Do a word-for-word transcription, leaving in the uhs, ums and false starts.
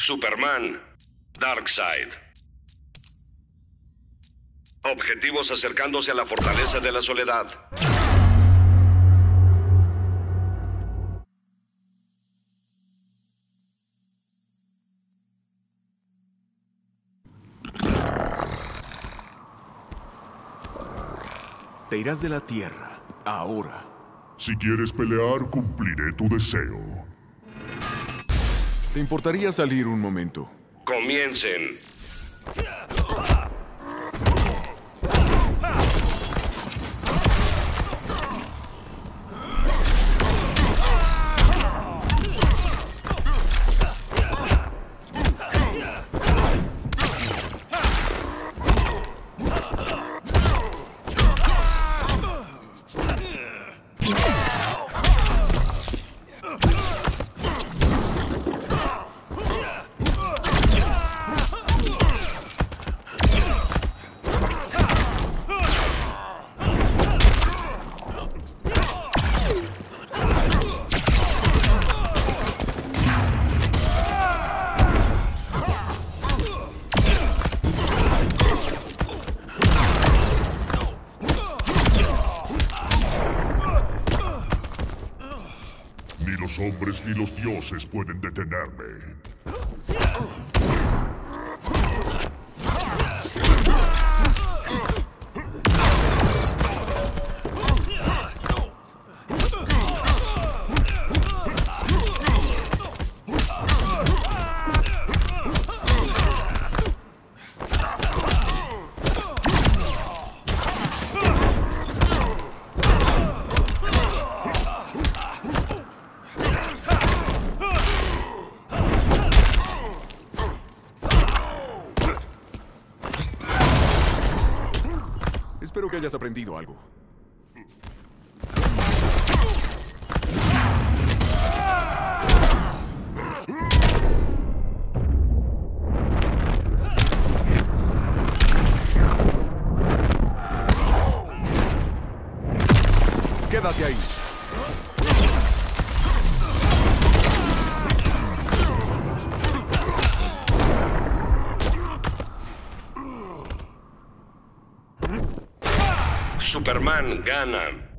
Superman, Darkseid. Objetivos acercándose a la fortaleza de la soledad. Te irás de la Tierra, ahora. Si quieres pelear, cumpliré tu deseo. ¿Te importaría salir un momento? Comiencen. Ni los hombres ni los dioses pueden detenerme. Espero que hayas aprendido algo. Quédate ahí. Superman gana.